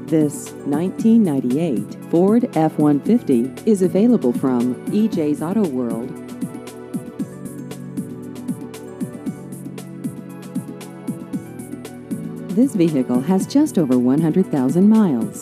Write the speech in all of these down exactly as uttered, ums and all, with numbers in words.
This nineteen ninety-eight Ford F one fifty is available from E J's Auto World. This vehicle has just over one hundred thousand miles.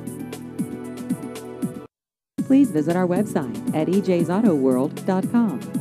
Please visit our website at e j's auto world dot com.